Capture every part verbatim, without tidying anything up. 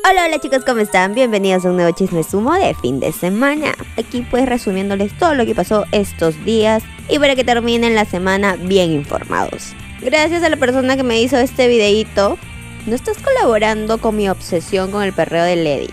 Hola, hola chicos, ¿cómo están? Bienvenidos a un nuevo Chisme Sumo de fin de semana. Aquí pues resumiéndoles todo lo que pasó estos días y para que terminen la semana bien informados. Gracias a la persona que me hizo este videito. No estás colaborando con mi obsesión con el perreo de Lady.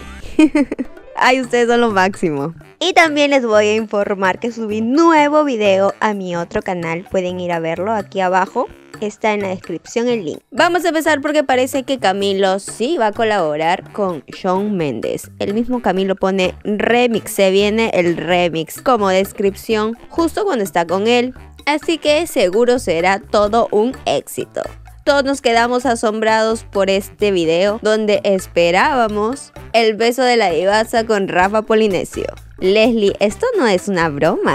Ay, ustedes son lo máximo. Y también les voy a informar que subí nuevo video a mi otro canal. Pueden ir a verlo aquí abajo. Está en la descripción el link. Vamos a empezar porque parece que Camilo sí va a colaborar con Shawn Mendes. El mismo Camilo pone remix, se viene el remix como descripción justo cuando está con él. Así que seguro será todo un éxito. Todos nos quedamos asombrados por este video donde esperábamos el beso de la divasa con Rafa Polinesio. Leslie, esto no es una broma.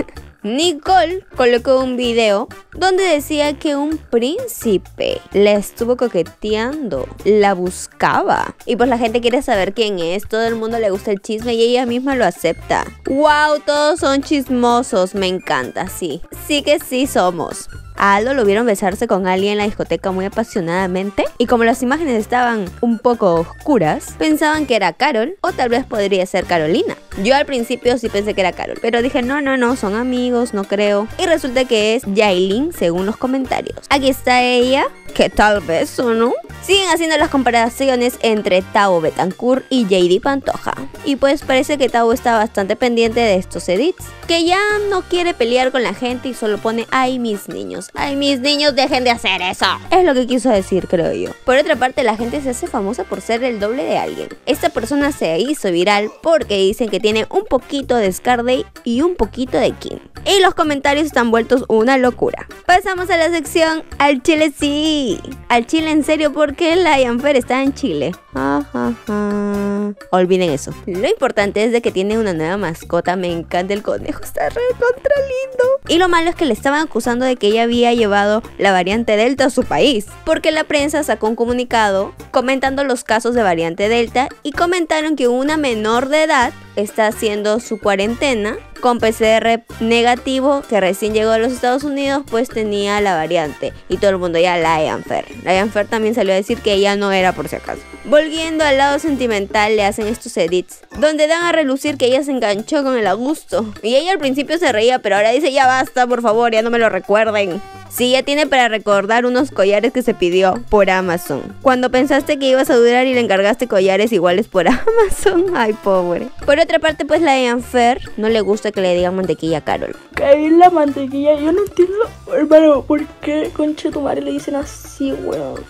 Nicole colocó un video donde decía que un príncipe le estuvo coqueteando, la buscaba. Y pues la gente quiere saber quién es, todo el mundo le gusta el chisme y ella misma lo acepta. ¡Wow! Todos son chismosos, me encanta, sí. Sí que sí somos. A Aldo lo vieron besarse con alguien en la discoteca muy apasionadamente y como las imágenes estaban un poco oscuras, pensaban que era Carol o tal vez podría ser Carolina. Yo al principio sí pensé que era Carol, pero dije no, no, no, son amigos, no creo. Y resulta que es Yailin según los comentarios. Aquí está ella, que tal vez o no. Siguen haciendo las comparaciones entre Tao Betancourt y J D Pantoja. Y pues parece que Tao está bastante pendiente de estos edits, que ya no quiere pelear con la gente y solo pone ay mis niños, ay mis niños dejen de hacer eso. Es lo que quiso decir, creo yo. Por otra parte, la gente se hace famosa por ser el doble de alguien. Esta persona se hizo viral porque dicen que tiene un poquito de Scarday y un poquito de Kim. Y los comentarios están vueltos una locura. Pasamos a la sección al Chile sí. Al Chile en serio porque Lion Fair está en Chile. Ja, ja, ja. Olviden eso. Lo importante es de que tiene una nueva mascota. Me encanta el conejo, está re contra lindo. Y lo malo es que le estaban acusando de que ella había llevado la variante Delta a su país, porque la prensa sacó un comunicado comentando los casos de variante Delta y comentaron que una menor de edad está haciendo su cuarentena con P C R negativo, que recién llegó a los Estados Unidos, pues tenía la variante. Y todo el mundo ya Lion Fair. Lion Fair también salió a decir que ella no era por si acaso. Volviendo al lado sentimental, le hacen estos edits donde dan a relucir que ella se enganchó con el Augusto. Y ella al principio se reía, pero ahora dice ya basta, por favor, ya no me lo recuerden. Sí, ya tiene para recordar unos collares que se pidió por Amazon. Cuando pensaste que ibas a durar y le encargaste collares iguales por Amazon. Ay, pobre. Por otra parte, pues la Lion Fair no le gusta que le digan mantequilla a Carol. Caí la mantequilla, yo no entiendo, hermano, ¿por qué conche tu madre le dicen así, weón?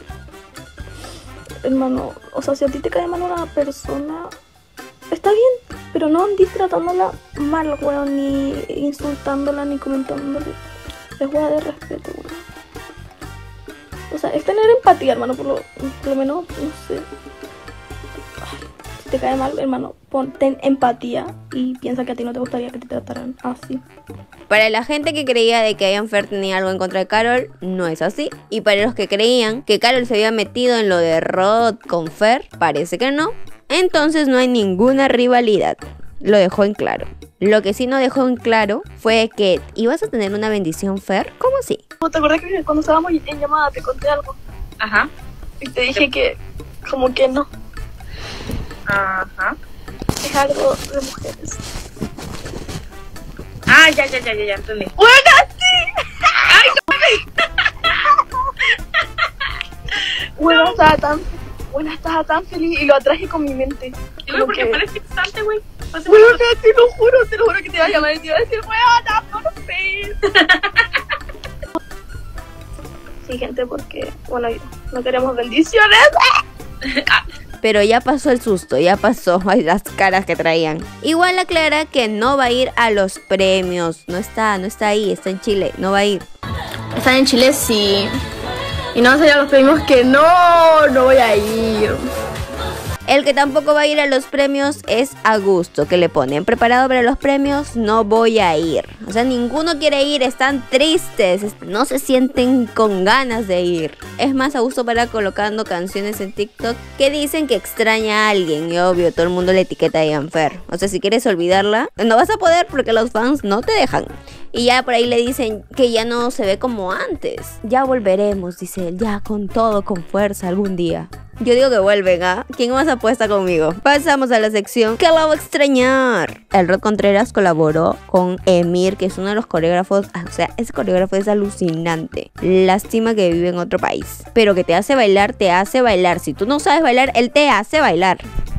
Hermano, o sea, si a ti te cae mal una persona, está bien, pero no andes tratándola mal, weón, ni insultándola, ni comentándole. Es hueá de respeto, weón. O sea, es tener empatía, hermano, por lo, por lo menos, no sé. Ay, si te cae mal, hermano, pon, ten empatía y piensa que a ti no te gustaría que te trataran así. Para la gente que creía de que Lion Fair tenía algo en contra de Carol, no es así. Y para los que creían que Carol se había metido en lo de Rod con Fer, parece que no. Entonces no hay ninguna rivalidad. Lo dejó en claro. Lo que sí no dejó en claro fue que ibas a tener una bendición, Fer. ¿Cómo así? ¿Te acuerdas que cuando estábamos en llamada te conté algo? Ajá. Y te dije que como que no. Ajá. Es algo de mujeres. Ah, ya, ya, ya, ya, ya, entendí. ¡Bueno, sí! ¡Ay, Bueno, estaba tan... Bueno, estaba tan feliz y lo atraje con mi mente. no! Porque que... parece excitante, güey. Bueno, te lo juro, te lo juro que te iba a llamar y te iba a decir, weona, por fin. Sí, gente, porque, bueno, no queremos bendiciones. Pero ya pasó el susto, ya pasó. Ay, las caras que traían. Igual aclara que no va a ir a los premios. No está, no está ahí, está en Chile, no va a ir. Están en Chile, sí. Y no vas a ir a los premios, que no, no voy a ir. El que tampoco va a ir a los premios es Augusto, que le ponen preparado para los premios, no voy a ir. O sea, ninguno quiere ir, están tristes, no se sienten con ganas de ir. Es más, Augusto para colocando canciones en TikTok que dicen que extraña a alguien y obvio, todo el mundo le etiqueta a Lion Fair. O sea, si quieres olvidarla, no vas a poder porque los fans no te dejan. Y ya por ahí le dicen que ya no se ve como antes. Ya volveremos, dice él, ya con todo, con fuerza algún día. Yo digo que vuelven, ¿ah? ¿Quién más apuesta conmigo? Pasamos a la sección que la voy a extrañar. El Rod Contreras colaboró con Emir, que es uno de los coreógrafos. O sea, ese coreógrafo es alucinante. Lástima que vive en otro país. Pero que te hace bailar, te hace bailar. Si tú no sabes bailar, él te hace bailar.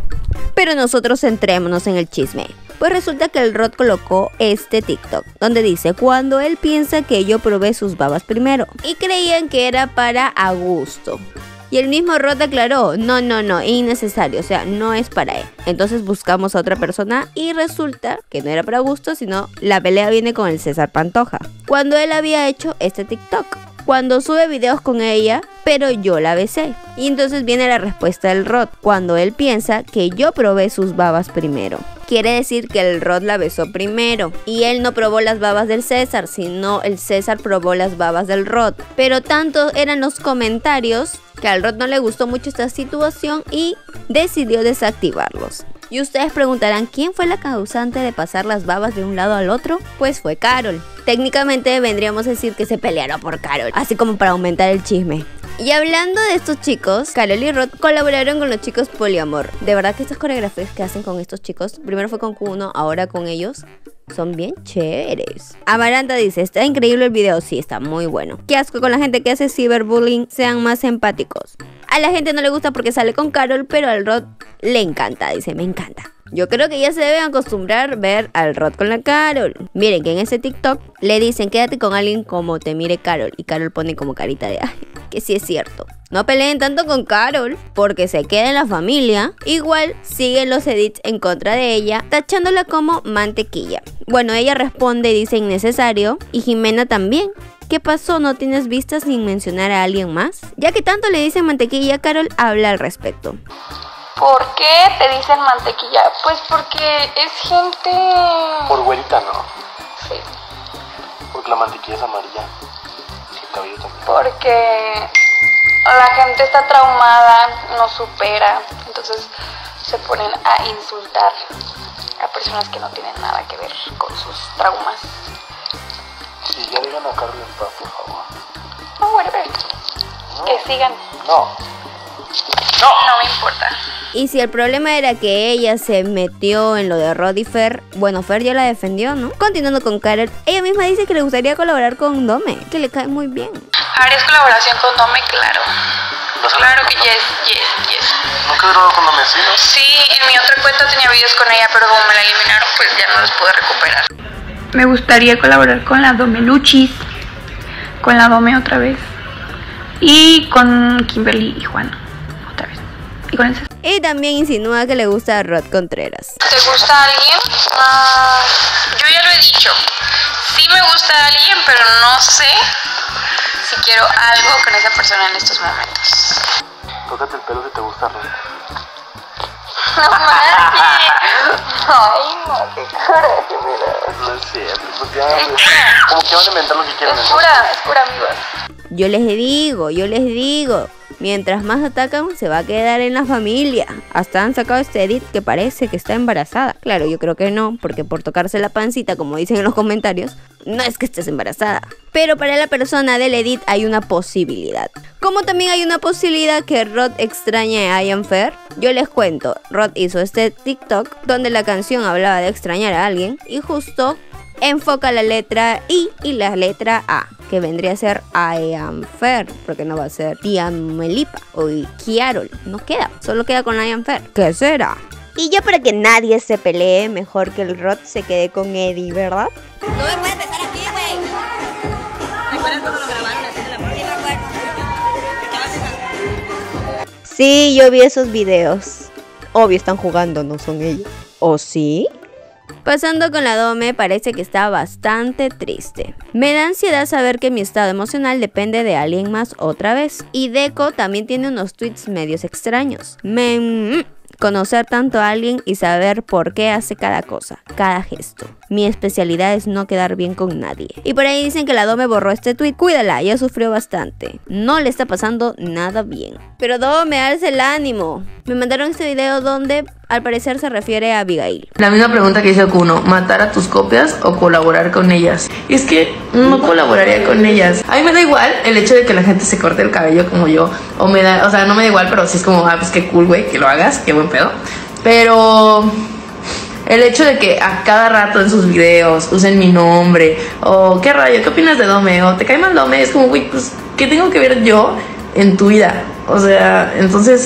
Pero nosotros centrémonos en el chisme. Pues resulta que el Rod colocó este TikTok donde dice: cuando él piensa que yo probé sus babas primero. Y creían que era para Augusto. Y el mismo Rod aclaró: no, no, no, innecesario, o sea, no es para él. Entonces buscamos a otra persona y resulta que no era para Augusto, sino la pelea viene con el César Pantoja. Cuando él había hecho este TikTok. Cuando sube videos con ella, pero yo la besé. Y entonces viene la respuesta del Rod, cuando él piensa que yo probé sus babas primero. Quiere decir que el Rod la besó primero. Y él no probó las babas del César, sino el César probó las babas del Rod. Pero tanto eran los comentarios que al Rod no le gustó mucho esta situación y decidió desactivarlos. Y ustedes preguntarán, ¿quién fue la causante de pasar las babas de un lado al otro? Pues fue Carol. Técnicamente vendríamos a decir que se pelearon por Carol, así como para aumentar el chisme. Y hablando de estos chicos, Carol y Rod colaboraron con los chicos Poliamor. De verdad que estas coreografías que hacen con estos chicos, primero fue con Q uno, ahora con ellos, son bien chéveres. Amaranta dice: está increíble el video. Sí, está muy bueno. Qué asco con la gente que hace ciberbullying, sean más empáticos. A la gente no le gusta porque sale con Carol, pero al Rod le encanta, dice, me encanta. Yo creo que ya se deben acostumbrar ver al Rod con la Carol. Miren que en ese TikTok le dicen: quédate con alguien como te mire Carol. Y Carol pone como carita de ay, que sí es cierto. No peleen tanto con Carol porque se queda en la familia. Igual siguen los edits en contra de ella, tachándola como mantequilla. Bueno, ella responde y dice innecesario. Y Jimena también. ¿Qué pasó? ¿No tienes vistas sin mencionar a alguien más? Ya que tanto le dicen mantequilla, Carol habla al respecto. ¿Por qué te dicen mantequilla? Pues porque es gente... Por güerita, ¿no? Sí. Porque la mantequilla es amarilla. Y el cabello también. Porque la gente está traumada, no supera. Entonces se ponen a insultar a personas que no tienen nada que ver con sus traumas. Sí, ya digan a Carol en paz, por favor. No, bueno, No. que sigan. No. No, no me importa. Y si el problema era que ella se metió en lo de Rod y Fer, bueno, Fer ya la defendió, ¿no? Continuando con Carol, ella misma dice que le gustaría colaborar con Dome, que le cae muy bien. ¿Harías colaboración con Dome? Claro. Claro que yes, yes, yes. ¿Nunca he grabado con Dome, sí, no? Sí, en mi otra cuenta tenía videos con ella, pero como me la eliminaron, pues ya no los pude recuperar. Me gustaría colaborar con la Dome Luchis, con la Dome otra vez, y con Kimberly y Juan otra vez, y con el César. Y también insinúa que le gusta a Rod Contreras. ¿Te gusta alguien? Uh, yo ya lo he dicho. Sí me gusta alguien, pero no sé si quiero algo con esa persona en estos momentos. Tócate el pelo si te gusta, Rod. No mames. Ay, no, qué coraje me da. No es cierto, pues ya, como que van a inventar lo que quieran. Es pura, es pura amigos. Yo les digo, yo les digo, mientras más atacan se va a quedar en la familia. Hasta han sacado este edit que parece que está embarazada. Claro, yo creo que no, porque por tocarse la pancita, como dicen en los comentarios, no es que estés embarazada. Pero para la persona del edit hay una posibilidad. Como también hay una posibilidad que Rod extrañe a Ian Fer. Yo les cuento, Rod hizo este TikTok donde la canción hablaba de extrañar a alguien y justo enfoca la letra I y la letra A, que vendría a ser I am Fer, porque no va a ser Tian Melipa o Kiarol. No queda, solo queda con I am Fer. ¿Qué será? Y ya para que nadie se pelee, mejor que el Rod se quede con Eddie, ¿verdad? No me puedes besar aquí, güey. ¿Recuerdas cuando lo grabaron así de la muerte? Sí, yo vi esos videos. Obvio están jugando, no son ellos. ¿O sí? Pasando con la Dome, parece que está bastante triste. Me da ansiedad saber que mi estado emocional depende de alguien más otra vez. Y Deco también tiene unos tweets medios extraños. Me... Conocer tanto a alguien y saber por qué hace cada cosa, cada gesto. Mi especialidad es no quedar bien con nadie. Y por ahí dicen que la Dome borró este tweet. Cuídala, ya sufrió bastante. No le está pasando nada bien. Pero Dome, alza el ánimo. Me mandaron este video donde al parecer se refiere a Abigail. La misma pregunta que hizo Kuno, ¿matar a tus copias o colaborar con ellas? Y es que no colaboraría con ellas. A mí me da igual el hecho de que la gente se corte el cabello como yo, o me da, o sea, no me da igual, pero sí es como, ah, pues qué cool, güey, que lo hagas, qué buen pedo. Pero el hecho de que a cada rato en sus videos usen mi nombre, o qué rayo, ¿qué opinas de Dome? O te cae mal Dome, es como, güey, pues, ¿qué tengo que ver yo en tu vida? O sea, entonces...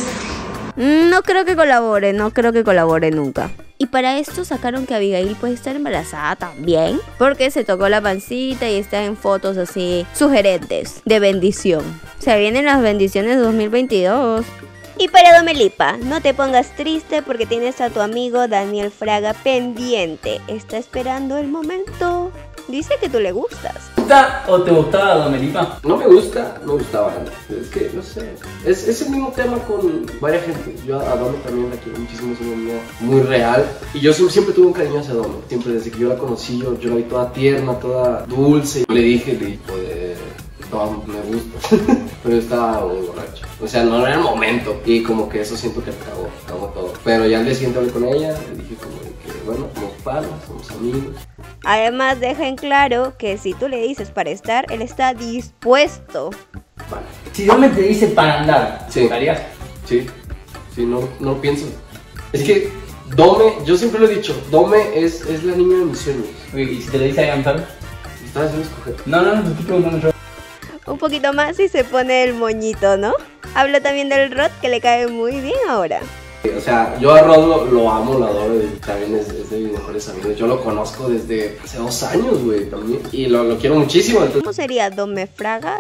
No creo que colabore, no creo que colabore nunca. Y para esto sacaron que Abigail puede estar embarazada también, porque se tocó la pancita y está en fotos así sugerentes de bendición. Se vienen las bendiciones de dos mil veintidós. Y para Domelipa, no te pongas triste porque tienes a tu amigo Daniel Fraga pendiente. Está esperando el momento. Dice que tú le gustas. ¿Te gusta o te gustaba Domelipa? No me gusta, no gustaba antes. Es que, no sé, es, es el mismo tema con varias gente. Yo a Dome también la quiero muchísimo, es una niña muy real. Y yo siempre, siempre tuve un cariño hacia Dome. Siempre desde que yo la conocí, yo, yo la vi toda tierna, toda dulce. Le dije, le dije, pues, Dome, me gusta. Pero yo estaba muy borracho. O sea, no era el momento. Y como que eso siento que acabó, acabó todo. Pero ya al día siguiente hablé con ella, le dije como que, bueno, somos panas, somos amigos. Además deja en claro que si tú le dices para estar, él está dispuesto. Vale. Si Dome te dice para andar, Sí. ¿lo harías? Sí, sí, no, no lo pienso. Es que Dome, yo siempre lo he dicho, Dome es, es la niña de mis sueños. Oye, ¿y si te le dice a cantar? Estás haciendo escoger. No, no, no, te estoy preguntando yo. Un poquito más y se pone el moñito, ¿no? Habla también del Rod, que le cae muy bien ahora. O sea, yo a Rod lo, lo amo, lo adoro, y también es, es de mis mejores amigos. Yo lo conozco desde hace dos años, güey, también. Y lo, lo quiero muchísimo. Entonces... ¿Cómo sería Dome Fraga,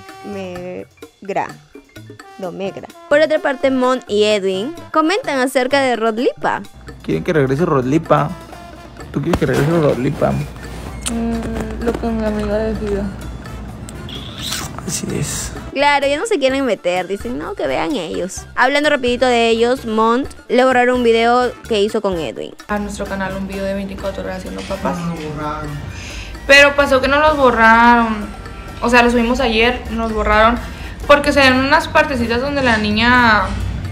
Domegra? Domegra. Por otra parte, Mon y Edwin comentan acerca de Rod Lipa. Quieren que regrese Rod Lipa. ¿Tú quieres que regrese Rod Lipa? Mm, lo que mi amiga decida. Así es. Claro, ya no se quieren meter, dicen no, que vean ellos. Hablando rapidito de ellos, Mont le borraron un video que hizo con Edwin. A nuestro canal un video de veinticuatro horas haciendo papas. Nos borraron. Pero pasó que no los borraron. O sea, lo subimos ayer, nos borraron. Porque se ven unas partecitas donde la niña...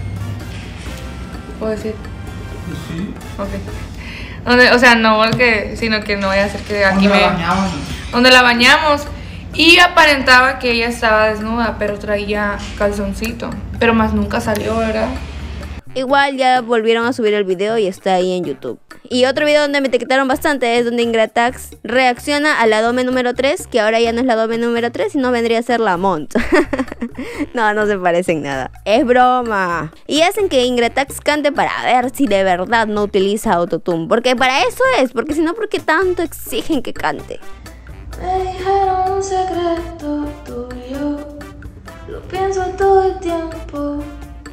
¿Puedo decir? Sí. Ok. Donde, o sea, no porque, sino que no vaya a ser que aquí me... La bañamos. Donde la bañamos. Y aparentaba que ella estaba desnuda, pero traía calzoncito. Pero más nunca salió, ¿verdad? Igual ya volvieron a subir el video y está ahí en YouTube. Y otro video donde me etiquetaron bastante es donde Ingratax reacciona a la Dome número tres, que ahora ya no es la Dome número tres, sino vendría a ser la Mont. No, no se parecen nada. Es broma. Y hacen que Ingratax cante para ver si de verdad no utiliza autotune. Porque para eso es, porque si no, ¿por qué tanto exigen que cante? Me dijeron un secreto tuyo, lo pienso todo el tiempo,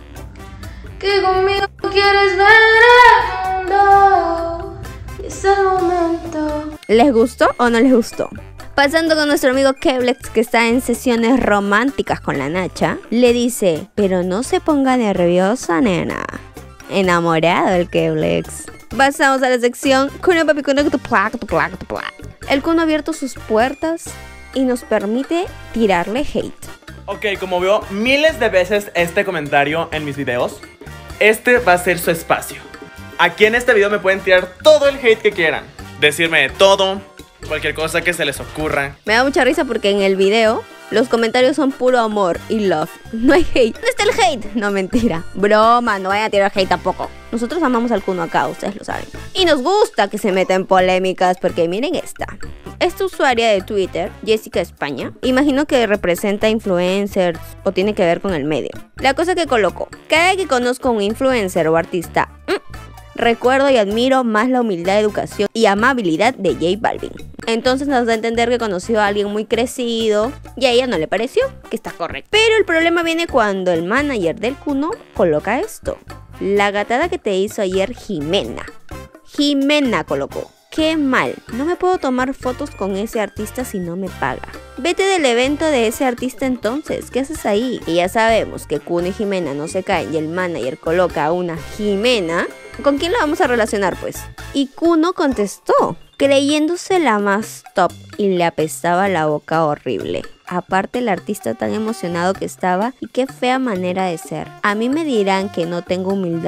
que conmigo quieres ver el mundo, y es el momento. ¿Les gustó o no les gustó? Pasando con nuestro amigo Keblex, que está en sesiones románticas con la Nacha, le dice, pero no se ponga nerviosa, nena. Enamorado el Keblex. Pasamos a la sección Kuno Papi Kuno tu placa, tu placa, tu placa. El Kuno ha abierto sus puertas y nos permite tirarle hate. Ok, como veo miles de veces este comentario en mis videos, este va a ser su espacio. Aquí en este video me pueden tirar todo el hate que quieran, decirme de todo, cualquier cosa que se les ocurra. Me da mucha risa porque en el video los comentarios son puro amor y love. No hay hate. ¿Dónde está el hate? No, mentira. Broma, no vayan a tirar hate tampoco. Nosotros amamos al Kuno acá, ustedes lo saben. Y nos gusta que se meta en polémicas porque miren esta. Esta usuaria de Twitter, Jessica España, imagino que representa influencers o tiene que ver con el medio. La cosa que colocó, cada que conozco a un influencer o artista, mmm, recuerdo y admiro más la humildad, educación y amabilidad de J Balvin. Entonces nos da a entender que conoció a alguien muy crecido y a ella no le pareció, que está correcto. Pero el problema viene cuando el manager del Kuno coloca esto. La gatada que te hizo ayer Jimena. Jimena colocó. Qué mal, no me puedo tomar fotos con ese artista si no me paga. Vete del evento de ese artista entonces, ¿qué haces ahí? Y ya sabemos que Kuno y Jimena no se caen y el manager coloca a una Jimena. ¿Con quién la vamos a relacionar pues? Y Kuno contestó, creyéndose la más top y le apestaba la boca horrible. Aparte el artista tan emocionado que estaba y qué fea manera de ser. A mí me dirán que no tengo humildad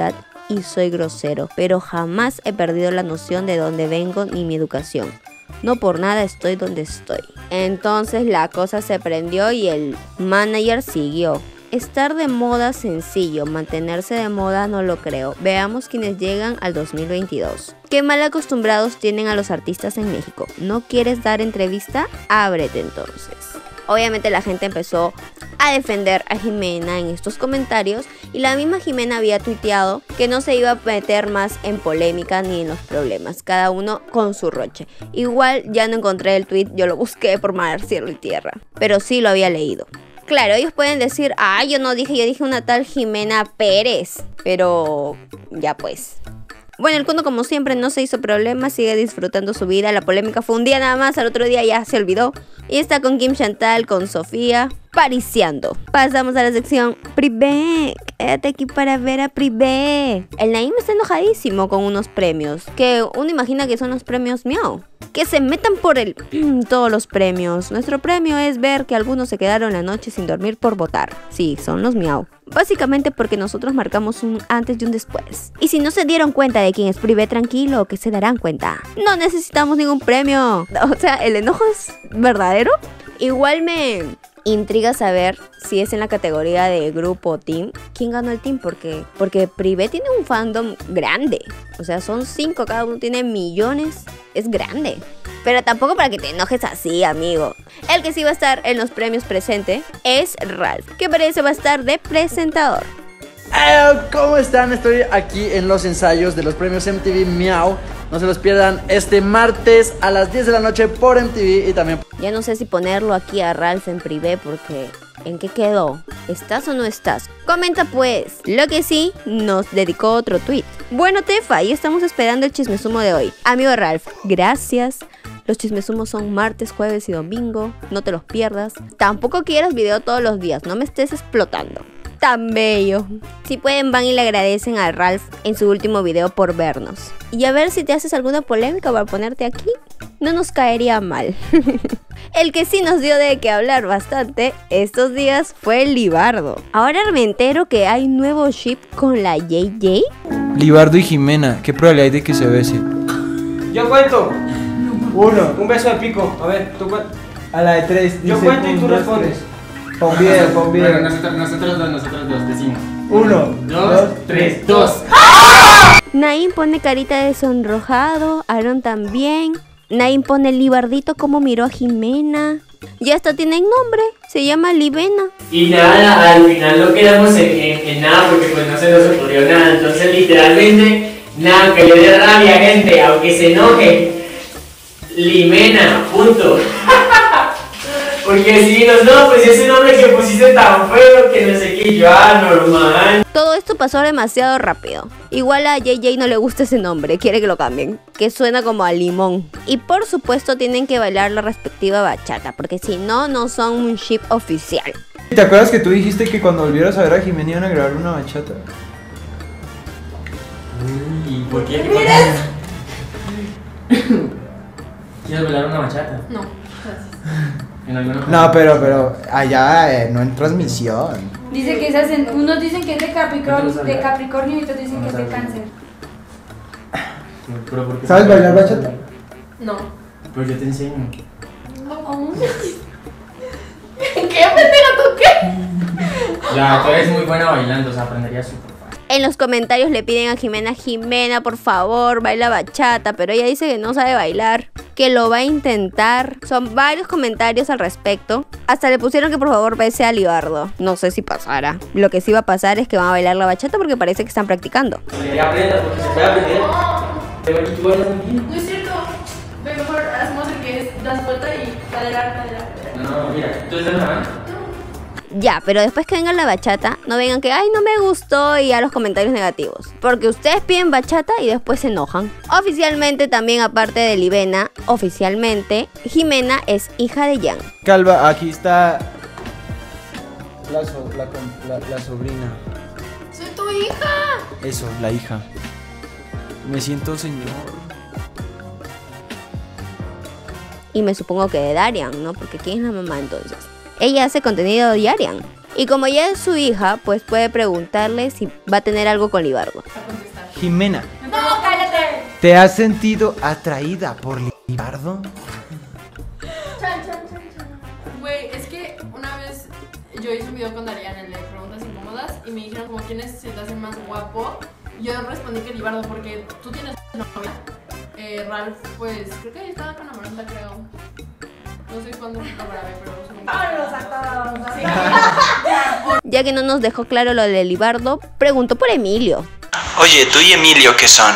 y soy grosero, pero jamás he perdido la noción de dónde vengo ni mi educación. No por nada estoy donde estoy. Entonces la cosa se prendió y el manager siguió. Estar de moda sencillo, mantenerse de moda no lo creo. Veamos quienes llegan al dos mil veintidós. Qué mal acostumbrados tienen a los artistas en México. ¿No quieres dar entrevista? Ábrete entonces. Obviamente la gente empezó a defender a Jimena en estos comentarios y la misma Jimena había tuiteado que no se iba a meter más en polémica ni en los problemas, cada uno con su roche. Igual ya no encontré el tweet, yo lo busqué por mar, cielo y tierra, pero sí lo había leído. Claro, ellos pueden decir, ah, yo no dije, yo dije una tal Jimena Pérez, pero ya pues. Bueno, el Kuno como siempre no se hizo problema, sigue disfrutando su vida. La polémica fue un día nada más, al otro día ya se olvidó. Y está con Kim Chantal, con Sofía, pariciando. Pasamos a la sección Privé. Quédate aquí para ver a Privé. El Naim está enojadísimo con unos premios, que uno imagina que son los premios Miau. Que se metan por el todos los premios. Nuestro premio es ver que algunos se quedaron la noche sin dormir por votar. Sí, son los Miau. Básicamente porque nosotros marcamos un antes y un después. Y si no se dieron cuenta de quién es Privé, tranquilo, que se darán cuenta. No necesitamos ningún premio. O sea, el enojo es verdadero. Igual me intriga saber si es en la categoría de grupo o team. ¿Quién ganó el team? Porque, porque Privé tiene un fandom grande. O sea, son cinco, cada uno tiene millones. Es grande. Pero tampoco para que te enojes así, amigo. El que sí va a estar en los premios presente es Ralph, que parece va a estar de presentador. Eh, ¿Cómo están? Estoy aquí en los ensayos de los premios M T V Miau. No se los pierdan este martes a las diez de la noche por M T V y también... Ya no sé si ponerlo aquí a Ralph en Privé porque... ¿En qué quedó? ¿Estás o no estás? Comenta pues. Lo que sí, nos dedicó otro tweet. Bueno, Tefa, y estamos esperando el chismesumo de hoy. Amigo Ralph, gracias. Los chismesumos son martes, jueves y domingo. No te los pierdas. Tampoco quieras video todos los días. No me estés explotando. Tan bello. Si pueden, van y le agradecen a Ralph en su último video por vernos. Y a ver si te haces alguna polémica para ponerte aquí. No nos caería mal. El que sí nos dio de qué hablar bastante estos días fue Libardo. Ahora me entero que hay nuevo ship con la J J. Libardo y Jimena, ¿qué probabilidad hay de que se besen? Yo cuento. Uno. Un beso de pico. A ver, tú cuentas. A la de tres. Yo cuento y tú respondes. Pon bien, pon bien. Bueno, nosotros, nosotros dos, nosotros dos decimos. Uno, dos, dos tres, dos. Naim pone carita de sonrojado. Aaron también. Naim pone Libardito como miró a Jimena. Ya hasta tienen nombre, se llama Libena. Y nada, al final no quedamos en, en, en nada porque pues no se nos ocurrió nada. Entonces literalmente, nada, que le dé rabia, gente, aunque se enoje. Limena, punto. Porque si nos no, pues ese nombre que pusiste tan feo que no sé qué, yo, ah, normal. Todo esto pasó demasiado rápido. Igual a J J no le gusta ese nombre, quiere que lo cambien, que suena como a limón. Y por supuesto tienen que bailar la respectiva bachata, porque si no, no son un ship oficial. ¿Te acuerdas que tú dijiste que cuando volvieras a ver a Jimena iban a grabar una bachata? ¿Y por qué? ¿Quieres bailar una bachata? No, gracias. No, pero, pero allá eh, no en transmisión. Dice que se hacen, unos dicen que es de Capricornio, de Capricornio y otros dicen que es de Cáncer. ¿Sabes bailar bachata? No. Pues yo te enseño. No. ¿Qué pendeja tú qué? Ya, tú eres muy buena bailando, o sea, aprenderías súper fácil. En los comentarios le piden a Jimena, Jimena, por favor, baila bachata, pero ella dice que no sabe bailar, que lo va a intentar. Son varios comentarios al respecto. Hasta le pusieron que por favor bese a Libardo. No sé si pasará. Lo que sí va a pasar es que van a bailar la bachata porque parece que están practicando. Ya aprenda, porque se puede aprender. No es cierto. Ve mejor hacemos el que es das vuelta y bailar, bailar. No, no, mira, tú estás grabando. Ya, pero después que venga la bachata, no vengan que, ay, no me gustó y a los comentarios negativos. Porque ustedes piden bachata y después se enojan. Oficialmente también, aparte de Libena, oficialmente, Jimena es hija de Jan. Calva, aquí está la, so, la, la, la sobrina. ¡Soy tu hija! Eso, la hija. Me siento señor. Y me supongo que de Darian, ¿no? Porque ¿quién es la mamá entonces? Ella hace contenido de Darian. Y como ella es su hija, pues puede preguntarle si va a tener algo con Libardo. A contestar. Jimena, No, cállate. ¿te has sentido atraída por Libardo? Chan, chan, chan, chan. Güey, es que una vez yo hice un video con Darían, el de preguntas incómodas, y me dijeron como quiénes se te hacen más guapo. Yo respondí que Libardo, porque tú tienes novia. Eh, Ralph, pues creo que estaba con Amaranta, creo. No sé cuándo lo grabé, pero supongo que... Ya que no nos dejó claro lo de Libardo, preguntó por Emilio. Oye, ¿tú y Emilio qué son?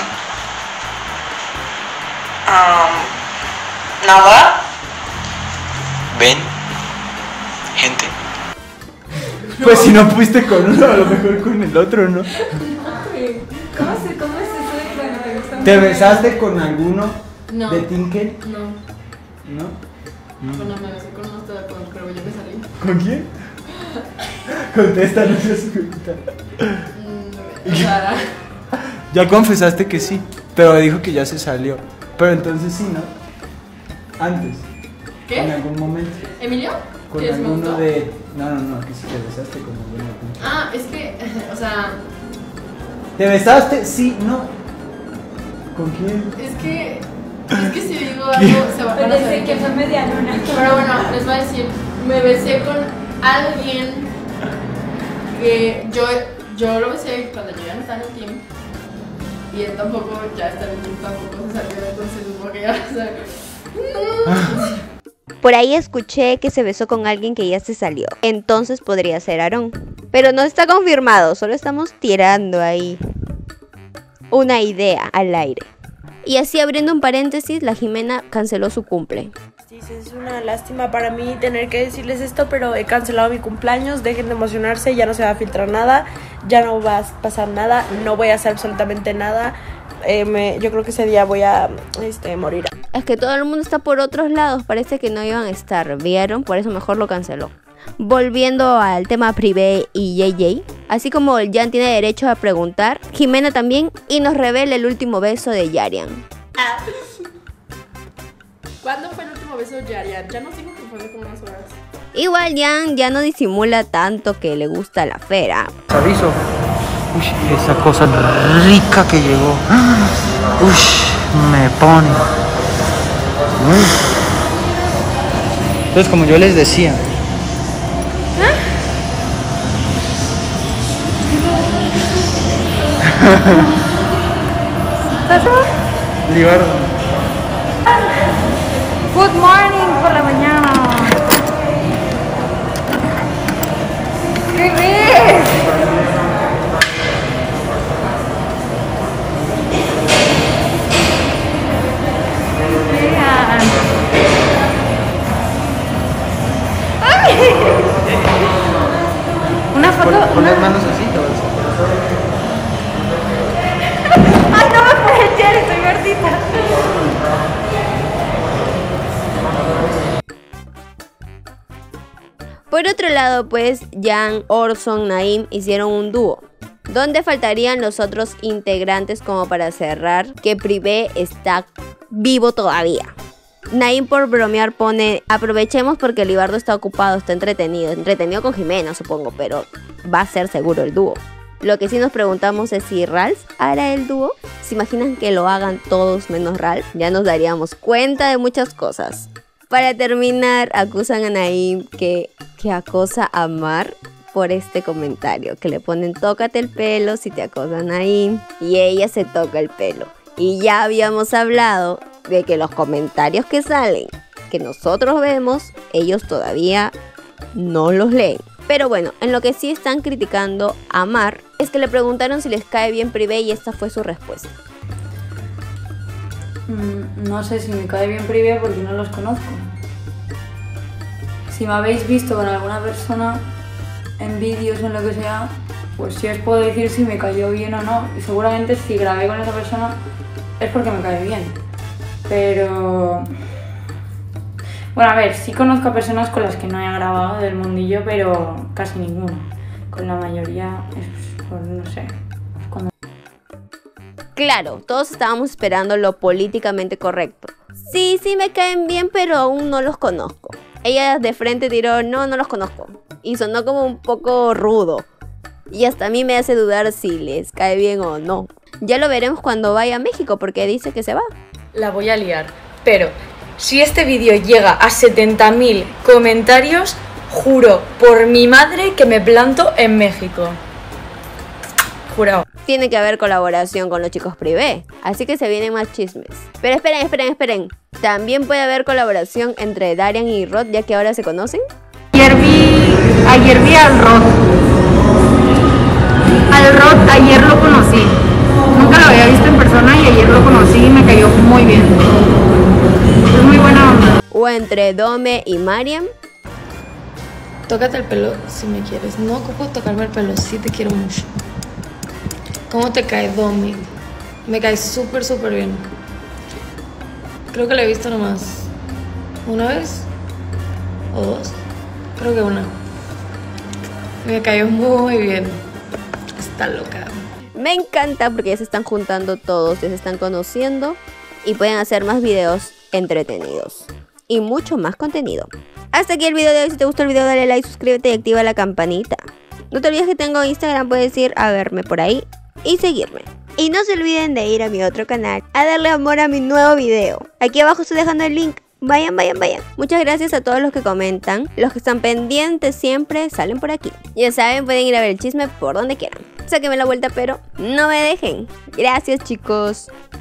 Um, Nada. ¿Ven? Gente. Pues si no fuiste con uno, a lo mejor con el otro, ¿no? ¿Cómo, se, ¿Cómo es eso de cuando te gusta ¿Te mucho? besaste con alguno No. de Tinker? No. ¿No? Bueno, me besé con unos de con, pero yo me salí. ¿Con quién? Contesta, no seas pregunta. Mm, o sea, Ya confesaste que sí, pero dijo que ya se salió. Pero entonces sí, ¿no? Antes. ¿Qué? En algún momento. ¿Emilio? Con ¿Quieres me alguno gustó? de... No, no, no, que sí te besaste con alguno de Tinker. Ah, es que, o sea, ¿Te besaste? Sí, no. ¿Con quién? es que, es que si digo algo se va a Pero conocer. dice que fue media luna. Pero bueno, les voy a decir, me besé con alguien que yo, yo lo besé cuando yo ya no estaba en el team. Y él tampoco, ya está en el team, tampoco se salió, entonces supongo que ya va a ser. Por ahí escuché que se besó con alguien que ya se salió. Entonces podría ser Aarón. Pero no está confirmado, solo estamos tirando ahí una idea al aire. Y así abriendo un paréntesis, la Jimena canceló su cumple. Sí, sí, es una lástima para mí tener que decirles esto, pero he cancelado mi cumpleaños, dejen de emocionarse, ya no se va a filtrar nada, ya no va a pasar nada, no voy a hacer absolutamente nada. Eh, me, yo creo que ese día voy a este, morir. Es que todo el mundo está por otros lados, parece que no iban a estar, ¿vieron? Por eso mejor lo canceló. Volviendo al tema Privé y J J, así como Jan tiene derecho a preguntar, Jimena también, y nos revela el último beso de Yarian. ¿Cuándo fue el último beso de Yarian? Ya no digo que fue hace como unas horas. Igual Jan ya no disimula tanto que le gusta la fera. Aviso. Uy, esa cosa rica que llegó. Uy, me pone. Uy. Entonces, como yo les decía. Libardo. Good morning por la mañana. ¿Qué ves? Vean. ¡Ay! Una foto. Pon, pon una... las manos así, te vas ¡Ay, no me puedes echar! Estoy gordita. Por otro lado, pues, Jan, Orson, Naim hicieron un dúo. ¿Dónde faltarían los otros integrantes como para cerrar que Privé está vivo todavía? Naim por bromear pone, aprovechemos porque Libardo está ocupado, está entretenido. Entretenido con Jimena, supongo, pero va a ser seguro el dúo. Lo que sí nos preguntamos es si Ralph hará el dúo. ¿Se imaginan que lo hagan todos menos Ralph? Ya nos daríamos cuenta de muchas cosas. Para terminar, acusan a Naim que, que acosa a Mar por este comentario. Que le ponen, tócate el pelo si te acosa Naim. Y ella se toca el pelo. Y ya habíamos hablado de que los comentarios que salen, que nosotros vemos, ellos todavía no los leen. Pero bueno, en lo que sí están criticando a Mar es que le preguntaron si les cae bien Privé y esta fue su respuesta. Mm, no sé si me cae bien Privé porque no los conozco. Si me habéis visto con alguna persona en vídeos o en lo que sea, pues sí os puedo decir si me cayó bien o no. Y seguramente si grabé con esa persona es porque me cae bien. Pero... Bueno, a ver, sí conozco a personas con las que no he grabado del mundillo, pero casi ninguno. Con la mayoría es por, no sé, como... Claro, todos estábamos esperando lo políticamente correcto. Sí, sí me caen bien, pero aún no los conozco. Ella de frente tiró, no, no los conozco. Y sonó como un poco rudo. Y hasta a mí me hace dudar si les cae bien o no. Ya lo veremos cuando vaya a México porque dice que se va. La voy a liar, pero si este vídeo llega a setenta mil comentarios, juro por mi madre que me planto en México. Jurado. Tiene que haber colaboración con los chicos privé, así que se vienen más chismes. Pero esperen, esperen, esperen. También puede haber colaboración entre Darian y Rod, ya que ahora se conocen. Ayer vi, ayer vi al Rod. Al Rod ayer lo conocí. Nunca lo había visto en persona y ayer lo conocí y me cayó muy bien. Es muy buena onda. O entre Dome y Mariam. Tócate el pelo si me quieres. No ocupo tocarme el pelo, sí te quiero mucho. ¿Cómo te cae Domi? Me cae súper, súper bien. Creo que lo he visto nomás una vez o dos. Creo que una. Me cayó muy bien. Está loca. Me encanta porque ya se están juntando todos, ya se están conociendo y pueden hacer más videos entretenidos y mucho más contenido. Hasta aquí el video de hoy. Si te gustó el video, dale like, suscríbete y activa la campanita. No te olvides que tengo Instagram, puedes ir a verme por ahí y seguirme. Y no se olviden de ir a mi otro canal a darle amor a mi nuevo video. Aquí abajo estoy dejando el link. Vayan, vayan, vayan. Muchas gracias a todos los que comentan. Los que están pendientes siempre salen por aquí. Ya saben, pueden ir a ver el chisme por donde quieran. Sáquenme la vuelta, pero no me dejen. Gracias, chicos.